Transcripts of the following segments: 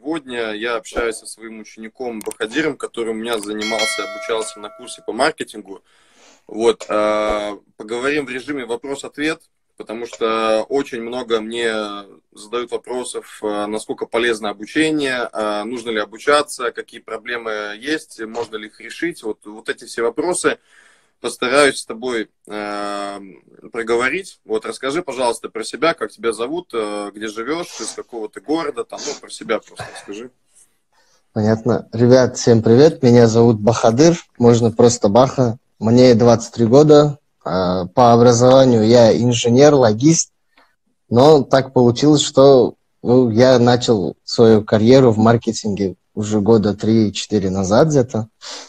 сегодня я общаюсь со своим учеником Бахадиром, который у меня обучался на курсе по маркетингу. Вот, поговорим в режиме вопрос-ответ, потому что очень много мне задают вопросов, насколько полезно обучение, нужно ли обучаться, какие проблемы есть, можно ли их решить. Вот эти все вопросы постараюсь с тобой проговорить. Вот, расскажи, пожалуйста, про себя, как тебя зовут, где живешь, из какого ты города, там, ну, про себя просто расскажи. Понятно. Ребят, всем привет. Меня зовут Бахадыр, можно просто Баха. Мне 23 года. По образованию я инженер, логист. Но так получилось, что я начал свою карьеру в маркетинге уже года 3-4 назад где-то.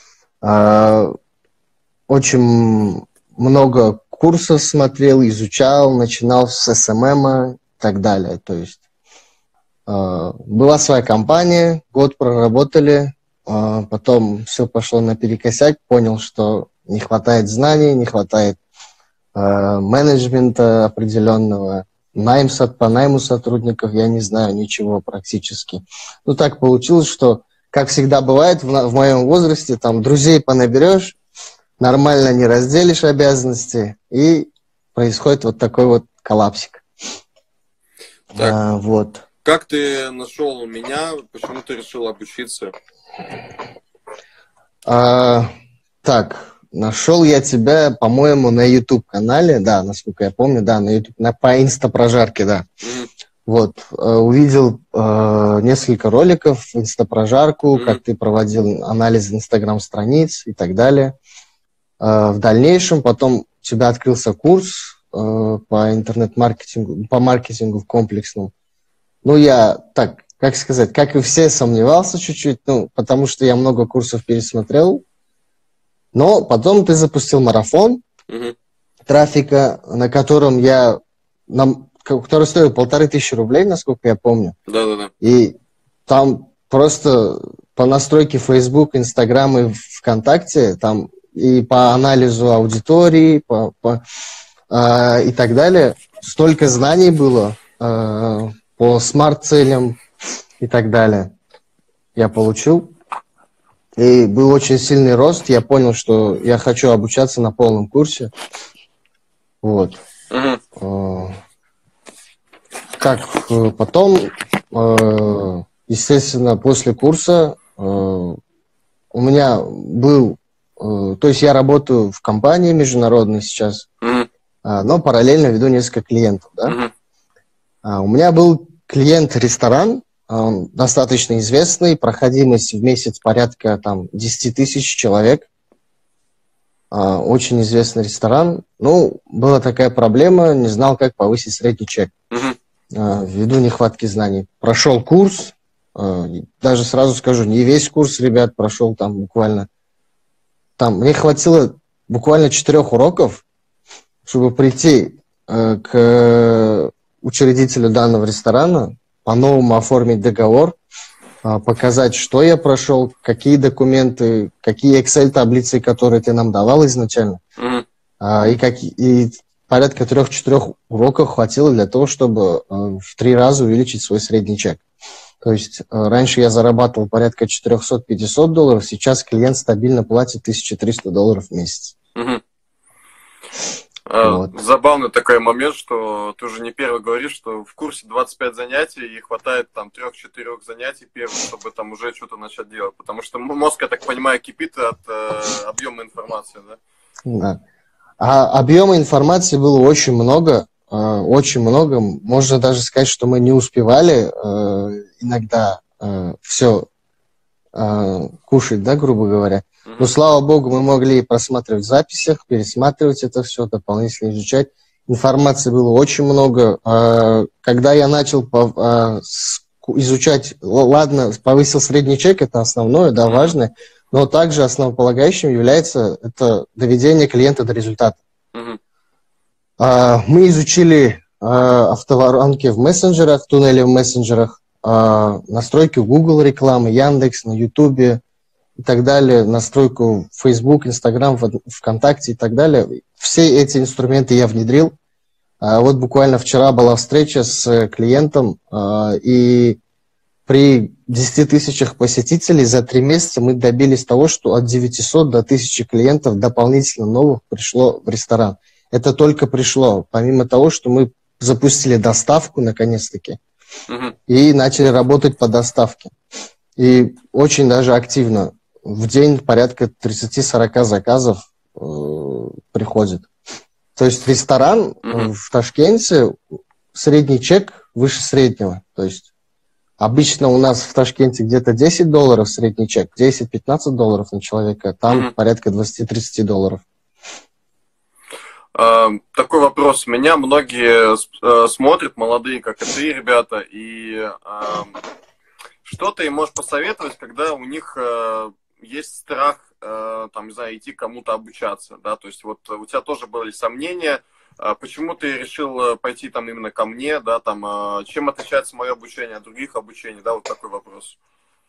Очень много курсов смотрел, изучал, начинал с СММ и так далее. То есть была своя компания, год проработали, потом все пошло наперекосяк, понял, что не хватает знаний, не хватает менеджмента определенного, по найму сотрудников я не знаю ничего практически. Ну так получилось, что, как всегда бывает в моем возрасте, там друзей понаберешь, нормально не разделишь обязанности, и происходит вот такой вот коллапсик. Так, вот. Как ты нашел меня? Почему ты решил обучиться? Так, нашел я тебя, по-моему, на YouTube-канале, да, насколько я помню, да, на YouTube, по инстапрожарке, да. Вот, увидел несколько роликов, инстапрожарку, как ты проводил анализ Инстаграм-страниц и так далее. В дальнейшем потом у тебя открылся курс по интернет-маркетингу, по маркетингу в комплексном. Ну, я, так, как сказать, как и все, сомневался чуть-чуть, ну, потому что я много курсов пересмотрел. Но потом ты запустил марафон трафика, на котором который стоил 1500 рублей, насколько я помню. Да-да-да. И там просто по настройке Facebook, Instagram и ВКонтакте, там и по анализу аудитории, и так далее, столько знаний было по смарт-целям и так далее. Я получил. И был очень сильный рост. Я понял, что я хочу обучаться на полном курсе. Вот. Так, потом, естественно, после курса у меня был... То есть я работаю в компании международной сейчас, но параллельно веду несколько клиентов. Да? У меня был клиент-ресторан, он достаточно известный, проходимость в месяц порядка 10 тысяч человек. Очень известный ресторан. Ну, была такая проблема, не знал, как повысить средний чек. Ввиду нехватки знаний. Прошел курс, даже сразу скажу, не весь курс, ребят, прошел буквально. Мне хватило буквально 4 уроков, чтобы прийти к учредителю данного ресторана, по-новому оформить договор, показать, что я прошел, какие документы, какие Excel-таблицы, которые ты нам давал изначально. И порядка 3-4 уроков хватило для того, чтобы в 3 раза увеличить свой средний чек. То есть раньше я зарабатывал порядка $400-500, сейчас клиент стабильно платит $1300 в месяц. Вот. Забавный такой момент, что ты уже не первый говоришь, что в курсе 25 занятий и хватает 3-4 занятий первых, чтобы уже что-то начать делать. Потому что мозг, я так понимаю, кипит от объема информации, да? Да. А объема информации было очень много. Можно даже сказать, что мы не успевали иногда все кушать, да, грубо говоря. Но, слава богу, мы могли просматривать в записях, пересматривать это все, дополнительно изучать. Информации было очень много. Когда я начал изучать, ладно, повысил средний чек, это основное, да, важное, но также основополагающим является это доведение клиента до результата. Мы изучили автоворонки в мессенджерах, туннели в мессенджерах, настройки Google рекламы, Яндекс, на Ютубе и так далее, настройку Facebook, Instagram, ВКонтакте и так далее. Все эти инструменты я внедрил. Вот буквально вчера была встреча с клиентом, и при 10 тысячах посетителей за 3 месяца мы добились того, что от 900 до 1000 клиентов дополнительно новых пришло в ресторан. Это только пришло, помимо того, что мы запустили доставку наконец-таки и начали работать по доставке. И очень даже активно. В день порядка 30-40 заказов приходит. То есть ресторан в Ташкенте, средний чек выше среднего. То есть обычно у нас в Ташкенте где-то $10 средний чек, 10-15 долларов на человека, там порядка 20-30 долларов. Такой вопрос. Меня многие смотрят, молодые, как и ты, ребята, и что ты им можешь посоветовать, когда у них есть страх, там, не знаю, идти кому-то обучаться, да, то есть вот у тебя тоже были сомнения, почему ты решил пойти там именно ко мне, да, там, чем отличается мое обучение от других обучений, да, вот такой вопрос.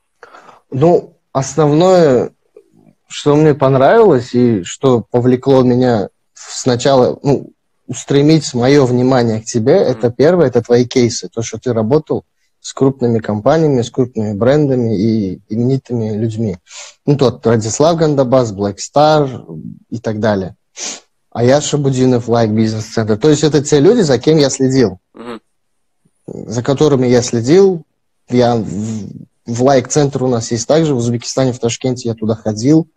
Ну, основное, что мне понравилось и что повлекло меня сначала, ну, устремить мое внимание к тебе, это первое, это твои кейсы, то, что ты работал с крупными компаниями, с крупными брендами и именитыми людьми. Ну, тот Радислав Гандабас, Black Star и так далее. Аяз Шабудинов, Like Business Center. То есть это те люди, за кем я следил. За которыми я следил. Я в Like Center у нас есть также, в Узбекистане, в Ташкенте я туда ходил.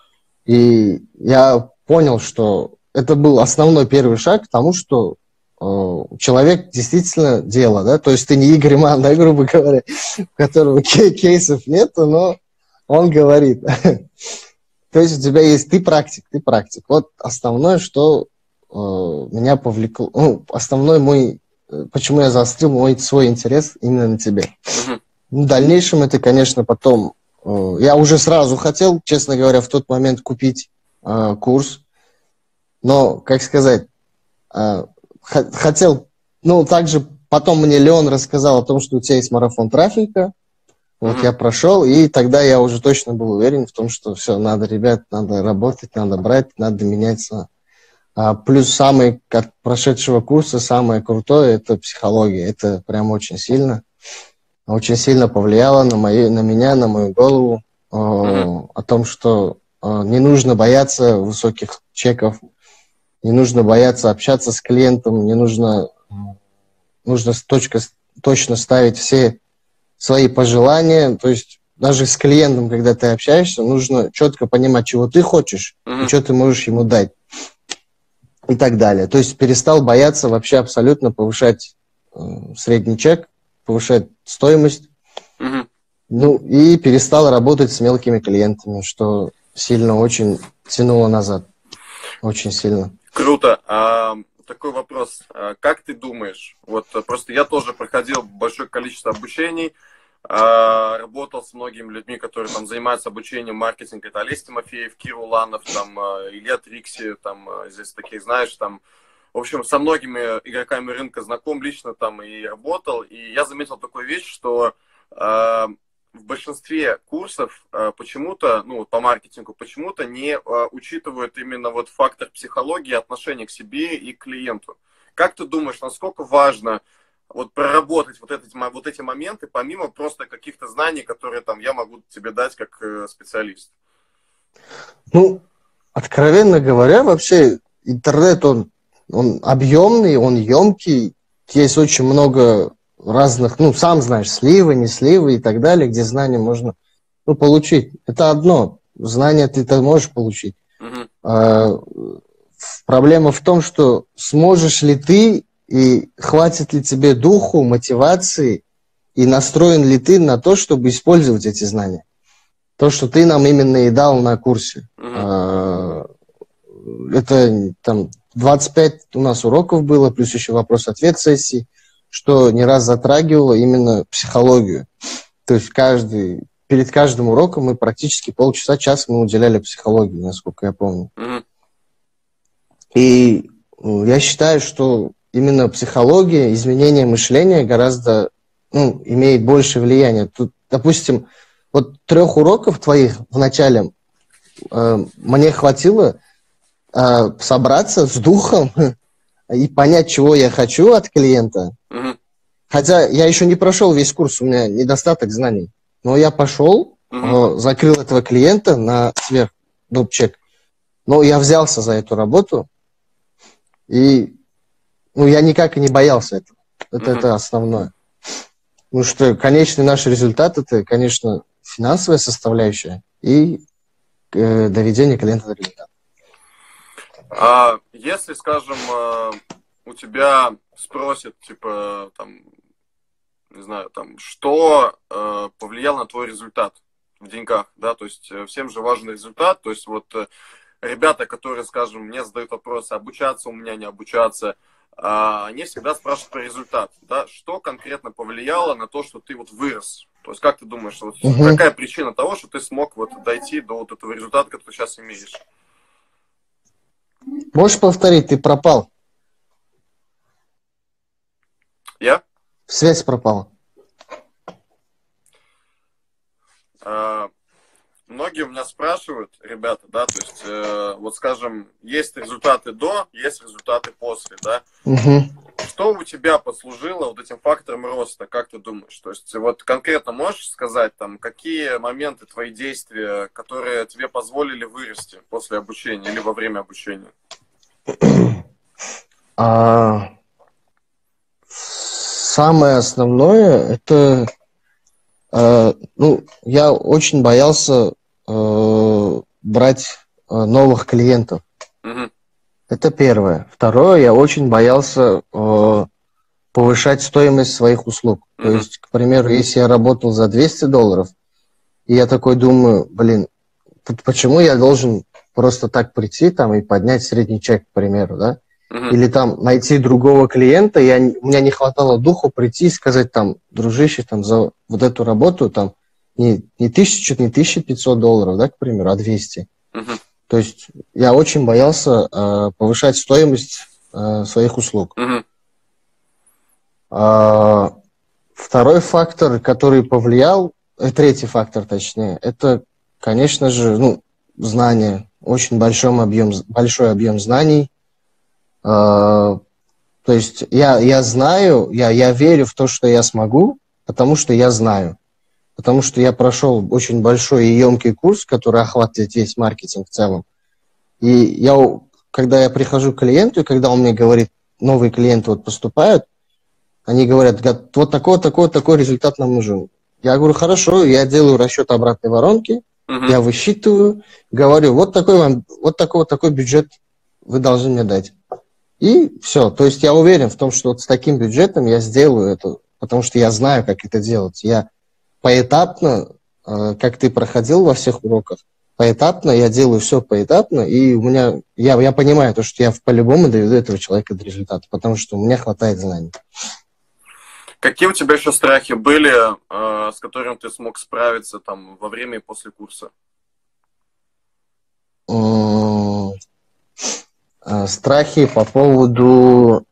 И я понял, что это был основной первый шаг к тому, что человек действительно дело, да, то есть ты не Игорь Ман, да, грубо говоря, у которого кейсов нету, но он говорит. То есть у тебя есть, ты практик. Вот основное, что меня повлекло, ну, основной мой, почему я заострил свой интерес именно на тебе. В дальнейшем это, конечно, потом, я уже сразу хотел, честно говоря, в тот момент купить курс, но, как сказать, хотел, ну, также потом мне Леон рассказал о том, что у тебя есть марафон трафика. Вот я прошел, и тогда я уже точно был уверен в том, что все, надо, ребят, надо работать, надо брать, надо меняться. Плюс самый, как прошедшего курса, самое крутое – это психология. Это прям очень сильно повлияло на меня, на мою голову. О том, что не нужно бояться высоких чеков, не нужно бояться общаться с клиентом, нужно точно ставить все свои пожелания. То есть даже с клиентом, когда ты общаешься, нужно четко понимать, чего ты хочешь и что ты можешь ему дать. И так далее. То есть перестал бояться вообще абсолютно повышать средний чек, повышать стоимость. Ну и перестал работать с мелкими клиентами, что сильно очень тянуло назад. Очень сильно. Круто. Такой вопрос. Как ты думаешь? Вот просто я тоже проходил большое количество обучений, работал с многими людьми, которые там занимаются обучением маркетинга. Это Олесь Тимофеев, Кир Уланов, там, Илья Трикси, там, здесь таких, знаешь, там, в общем, со многими игроками рынка знаком лично там и работал. И я заметил такую вещь, что в большинстве курсов почему-то, ну, по маркетингу, почему-то не учитывают именно вот фактор психологии, отношения к себе и к клиенту. Как ты думаешь, насколько важно вот проработать вот эти моменты, помимо просто каких-то знаний, которые там я могу тебе дать как специалист? Ну, откровенно говоря, вообще интернет, он объемный, он емкий, есть очень много разных, ну, сам знаешь, сливы, не сливы и так далее, где знания можно, ну, получить. Это одно. Знания ты можешь получить. Проблема в том, что сможешь ли ты и хватит ли тебе духу, мотивации и настроен ли ты на то, чтобы использовать эти знания. То, что ты нам именно и дал на курсе. Это там 25 у нас уроков было, плюс еще вопрос-ответ сессии, что не раз затрагивало именно психологию. То есть перед каждым уроком мы практически полчаса-час мы уделяли психологии, насколько я помню. И я считаю, что именно психология, изменение мышления гораздо, ну, имеет больше влияния. Тут, допустим, вот 3 уроков твоих в начале мне хватило собраться с духом и понять, чего я хочу от клиента, хотя я еще не прошел весь курс, у меня недостаток знаний. Но я пошел, закрыл этого клиента на сверхдоп-чек. Но я взялся за эту работу, и я никак и не боялся этого. Это основное. Потому что конечный наш результат – это, конечно, финансовая составляющая и доведение клиента до результата. Если, скажем, у тебя спросят, типа, там, не знаю, там, что повлияло на твой результат в деньгах, да, то есть всем же важен результат, то есть вот ребята, которые, скажем, мне задают вопросы, обучаться у меня, не обучаться, они всегда спрашивают про результат, да, что конкретно повлияло на то, что ты вот вырос, то есть как ты думаешь, вот какая причина того, что ты смог вот дойти до вот этого результата, который ты сейчас имеешь? Можешь повторить, ты пропал? Я? Связь пропала. Многие у меня спрашивают, ребята, да, то есть, вот скажем, есть результаты до, есть результаты после, да. Что у тебя послужило вот этим фактором роста, как ты думаешь? То есть, вот конкретно можешь сказать, там, какие моменты твои действия, которые тебе позволили вырасти после обучения или во время обучения? Самое основное, это, я очень боялся брать новых клиентов. Это первое. Второе, я очень боялся повышать стоимость своих услуг. То есть, к примеру, если я работал за $200, и я такой думаю, почему я должен просто так прийти там и поднять средний чек, к примеру, да? Или там найти другого клиента, у меня не хватало духу прийти и сказать там, дружище, там за вот эту работу там не 1000, не $1500, да, к примеру, а 200. То есть я очень боялся повышать стоимость своих услуг. Второй фактор, который повлиял, третий фактор точнее, это, конечно же, знания. Очень большой объем знаний. То есть я знаю, я верю в то, что я смогу, потому что я знаю. Потому что я прошел очень большой и емкий курс, который охватывает весь маркетинг в целом. И когда я прихожу к клиенту, и когда он мне говорит, новые клиенты вот поступают, они говорят, вот такой результат нам нужен. Я говорю, хорошо, я делаю расчет обратной воронки, я высчитываю, говорю, вот такой бюджет вы должны мне дать. И все. То есть я уверен в том, что вот с таким бюджетом я сделаю это, потому что я знаю, как это делать. Я поэтапно, как ты проходил во всех уроках, поэтапно я делаю все поэтапно, и у меня я понимаю, то, что я по-любому доведу этого человека до результата, потому что у меня хватает знаний. Какие у тебя еще страхи были, с которыми ты смог справиться там во время и после курса? Страхи по поводу...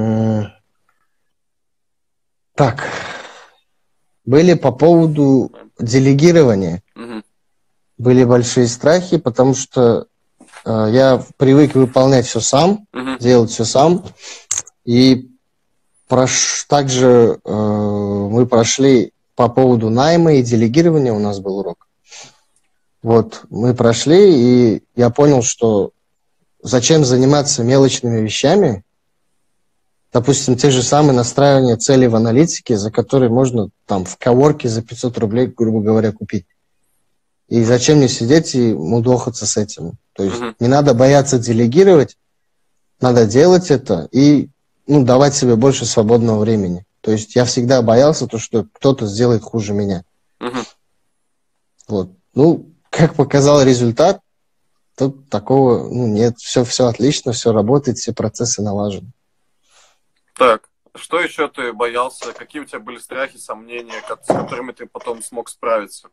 были по поводу делегирования. Были большие страхи, потому что я привык выполнять все сам, делать все сам. И также мы прошли по поводу найма и делегирования, у нас был урок. Вот, мы прошли, и я понял, что зачем заниматься мелочными вещами, допустим, те же самые настраивания целей в аналитике, за которые можно там в коворке за 500 рублей, грубо говоря, купить. И зачем мне сидеть и мудохаться с этим? То есть не надо бояться делегировать, надо делать это и давать себе больше свободного времени. То есть я всегда боялся, что кто-то сделает хуже меня. Вот. Как показал результат, тут такого нет. Все отлично, все работает, все процессы налажены. Так, что еще ты боялся? Какие у тебя были страхи, сомнения, с которыми ты потом смог справиться?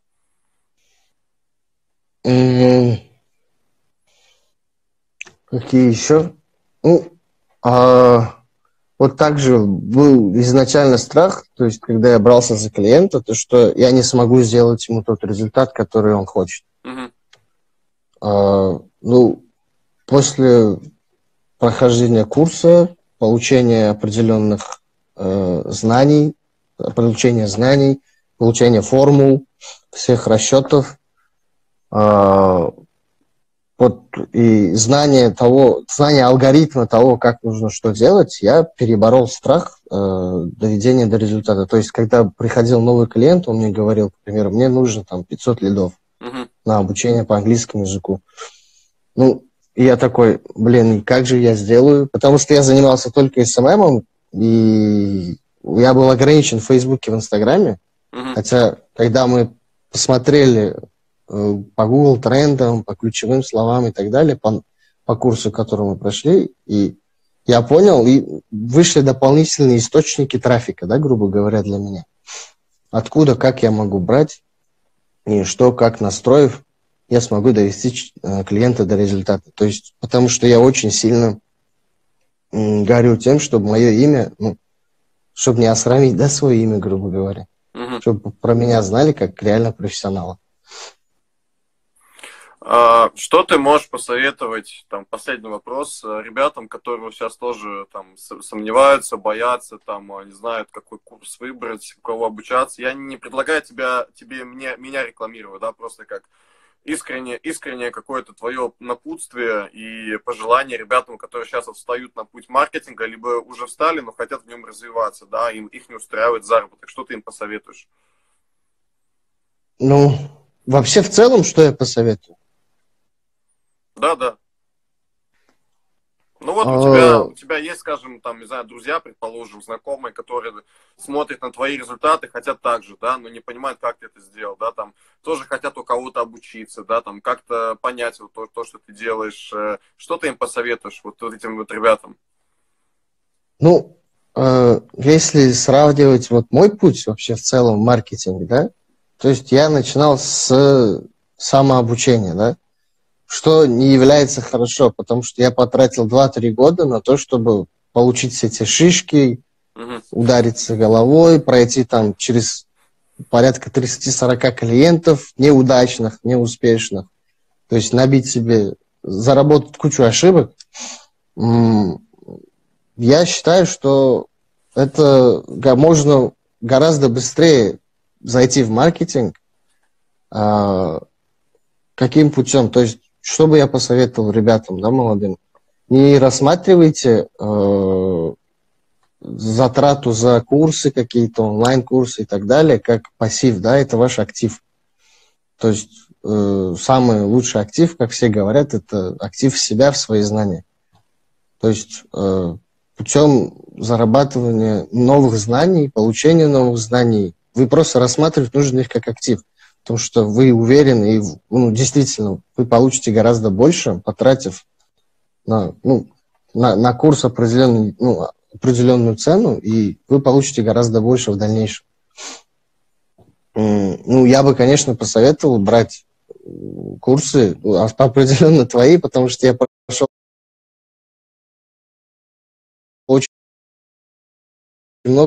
Какие еще? Вот также был изначально страх, то есть когда я брался за клиента, то что я не смогу сделать ему тот результат, который он хочет. После прохождения курса, получения определенных знаний, получение знаний, получение формул, всех расчетов, вот, и знание алгоритма того, как нужно что делать, я переборол страх доведения до результата. То есть, когда приходил новый клиент, он мне говорил, к примеру, мне нужно там 500 лидов на обучение по английскому языку. Ну, и я такой, блин, как же я сделаю? Потому что я занимался только СММом, и я был ограничен в Фейсбуке, в Инстаграме. Хотя, когда мы посмотрели по Google трендам, по ключевым словам и так далее, по курсу, который мы прошли, и я понял, и вышли дополнительные источники трафика, да, грубо говоря, для меня. Откуда, как я могу брать, и что, как настроив, я смогу довести клиента до результата. То есть, потому что я очень сильно горю тем, чтобы мое имя, ну, чтобы не осрамить, да, свое имя, грубо говоря, чтобы про меня знали как реально профессионала. Что ты можешь посоветовать, там, последний вопрос, ребятам, которые сейчас тоже там сомневаются, боятся, там, не знают, какой курс выбрать, у кого обучаться? Я не предлагаю меня рекламировать, да, просто как искреннее какое-то твое напутствие и пожелание ребятам, которые сейчас встают на путь маркетинга, либо уже встали, но хотят в нем развиваться, да, их не устраивает заработок. Что ты им посоветуешь? Ну, вообще в целом, что я посоветую? Да. Ну вот у тебя есть, скажем, там, не знаю, друзья, предположим, знакомые, которые смотрят на твои результаты, хотят так же, да, но не понимают, как ты это сделал, да, там, тоже хотят у кого-то обучиться, да, там, как-то понять вот то, что ты делаешь. Что ты им посоветуешь, вот этим вот ребятам? Ну, если сравнивать вот мой путь вообще в целом в маркетинге, да, то есть я начинал с самообучения, да, что не является хорошо, потому что я потратил 2-3 года на то, чтобы получить все эти шишки, удариться головой, пройти там через порядка 30-40 клиентов, неудачных, неуспешных. То есть набить себе, заработать кучу ошибок. Я считаю, что это можно гораздо быстрее зайти в маркетинг. Каким путем? То есть, что бы я посоветовал ребятам, да, молодым? Не рассматривайте затрату за курсы какие-то, онлайн-курсы и так далее, как пассив, да, это ваш актив. То есть, самый лучший актив, как все говорят, это актив в себя, в свои знания. То есть, путем зарабатывания новых знаний, получения новых знаний, вы просто рассматривать нужно их как актив. Потому что вы уверены, и действительно, вы получите гораздо больше, потратив на курс определенную цену, и вы получите гораздо больше в дальнейшем. Я бы, конечно, посоветовал брать курсы определенно твои, потому что я прошел очень много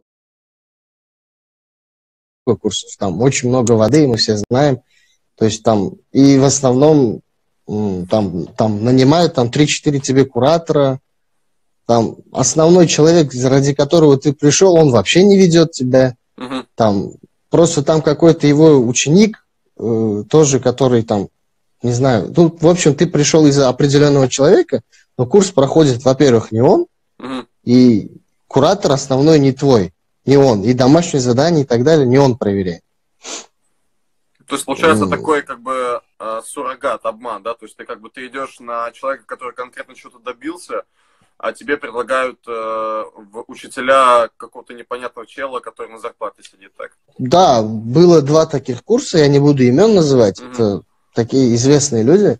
курсов, там очень много воды, мы все знаем. То есть там, и в основном там нанимают там 3-4 тебе куратора, там основной человек, ради которого ты пришел, он вообще не ведет тебя. Там просто там какой-то его ученик, тоже, который там, не знаю, ну, в общем, ты пришел из-за определенного человека, но курс проходит, во-первых, не он, и куратор основной не твой, не он, и домашние задания и так далее не он проверяет. То есть, получается, такой, как бы, суррогат, обман, да? То есть, ты идешь на человека, который конкретно что-то добился, а тебе предлагают учителя какого-то непонятного чела, который на зарплате сидит, так? Да, было 2 таких курса, я не буду имен называть, это такие известные люди.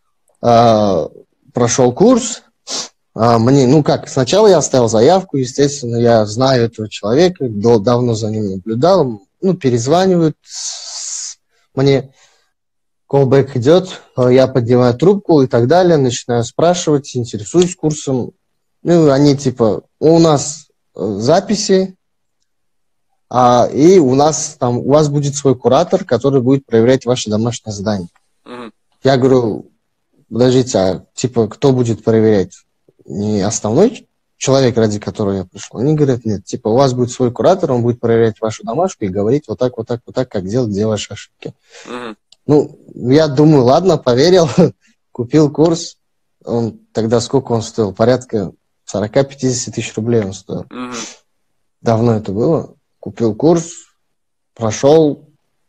Прошел курс, сначала я оставил заявку, естественно, я знаю этого человека, давно за ним наблюдал, перезванивают, мне колбэк идет, я поднимаю трубку и так далее, начинаю спрашивать, интересуюсь курсом. Они типа, у нас записи, и у вас будет свой куратор, который будет проверять ваши домашние задания. Я говорю, подождите, кто будет проверять? Не основной человек, ради которого я пришел. Они говорят, нет, типа, у вас будет свой куратор, он будет проверять вашу домашку и говорить вот так, вот так, вот так, как делать, где ваши ошибки. Ну, я думаю, ладно, поверил, купил курс. Он тогда сколько он стоил? Порядка 40-50 тысяч рублей он стоил. Давно это было. Купил курс, прошел.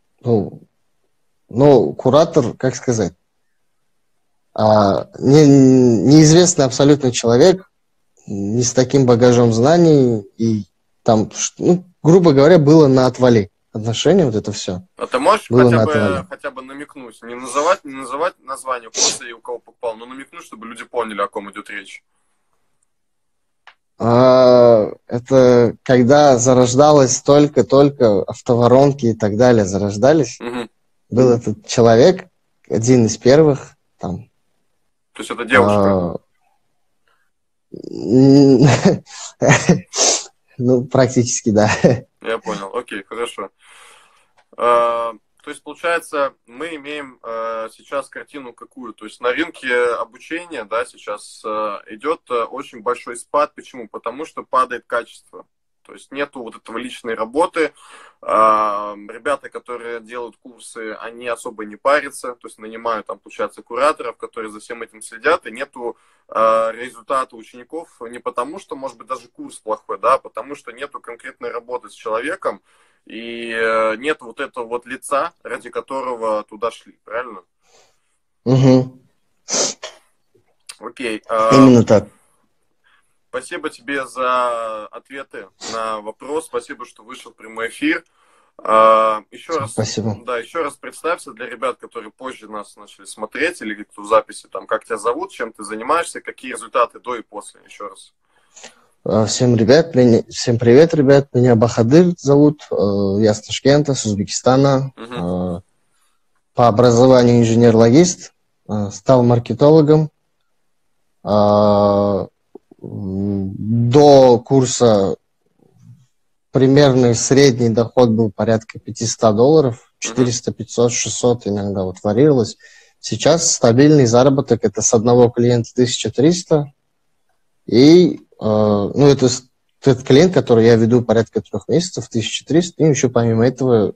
Ну, куратор, как сказать, неизвестный абсолютно человек, не с таким багажом знаний, и там, ну, грубо говоря, было на отвале отношения, вот это все. А ты можешь хотя бы намекнуть, не называть название курса и у кого покупал, но намекнуть, чтобы люди поняли, о ком идет речь? Это когда зарождалось только автоворонки и так далее, зарождались. Был этот человек, один из первых, там. То есть это девушка? Ну, практически, да. Я понял, окей, хорошо. То есть, получается, мы имеем сейчас картину какую? То есть на рынке обучения, да, сейчас идет очень большой спад. Почему? Потому что падает качество. То есть нету вот этого личной работы. Ребята, которые делают курсы, они особо не парятся. То есть нанимают там, получается, кураторов, которые за всем этим следят. И нету результата учеников не потому, что, может быть, даже курс плохой, да, а потому что нету конкретной работы с человеком. И нет вот этого вот лица, ради которого туда шли, правильно? Окей. Именно так. Спасибо тебе за ответы на вопрос. Спасибо, что вышел в прямой эфир. Еще раз, спасибо. Да, еще раз представься для ребят, которые позже нас начали смотреть, или кто в записи, там, как тебя зовут, чем ты занимаешься, какие результаты до и после. Еще раз. Всем привет, ребят. Меня Бахадыр зовут. Я с Ташкента, с Узбекистана. По образованию инженер-логист. Стал маркетологом. До курса примерный средний доход был порядка $500. 400, 500, 600 иногда вот варьировалось. Сейчас стабильный заработок это с одного клиента 1300. И ну, это тот клиент, который я веду порядка 3 месяцев, 1300. И еще помимо этого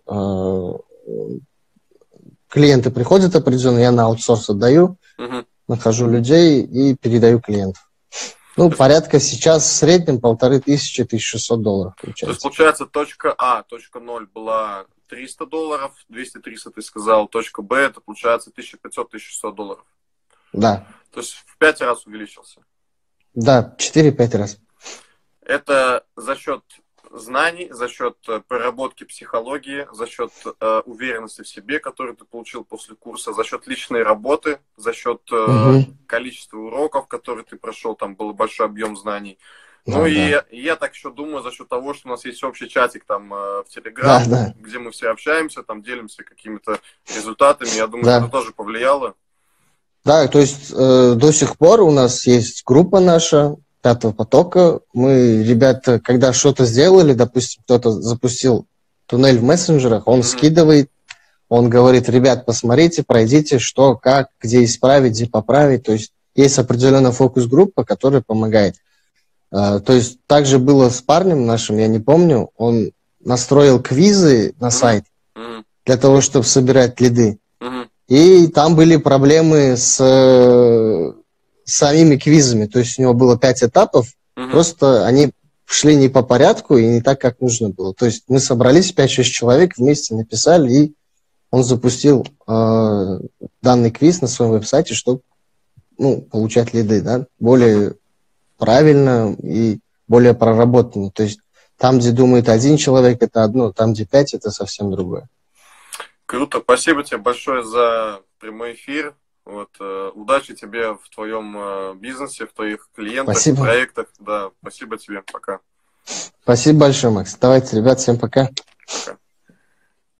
клиенты приходят определенно, я на аутсорс отдаю, нахожу людей и передаю клиентов. Ну, порядка сейчас в среднем $1500-1600 получается. То есть, получается, точка А, точка 0 была $300, 200-300 ты сказал, точка Б, это получается $1500-1600. Да. То есть, в 5 раз увеличился. Да, 4-5 раз. Это за счет знаний, за счет проработки психологии, за счет уверенности в себе, которую ты получил после курса, за счет личной работы, за счет количества уроков, которые ты прошел, там был большой объем знаний. Ну и я так еще думаю, за счет того, что у нас есть общий чатик там в Телеграм, где мы все общаемся, там делимся какими-то результатами. Я думаю, что это тоже повлияло. Да, то есть до сих пор у нас есть группа наша, 5-го потока. Мы, ребята, когда что-то сделали, допустим, кто-то запустил туннель в мессенджерах, он скидывает, он говорит, ребят, посмотрите, пройдите, что, как, где исправить, где поправить. То есть есть определенная фокус-группа, которая помогает. То есть также было с парнем нашим, я не помню, он настроил квизы на сайт для того, чтобы собирать лиды. И там были проблемы с самими квизами. То есть у него было 5 этапов, просто они шли не по порядку и не так, как нужно было. То есть мы собрались, 5-6 человек, вместе написали, и он запустил данный квиз на своем веб-сайте, чтобы получать лиды, да, более правильно и более проработанно. То есть там, где думает один человек, это одно, там, где 5, это совсем другое. Круто. Спасибо тебе большое за прямой эфир. Вот, удачи тебе в твоем бизнесе, в твоих клиентах, проектах. Да, спасибо тебе. Пока. Спасибо большое, Макс. Давайте, ребят, всем пока. Пока.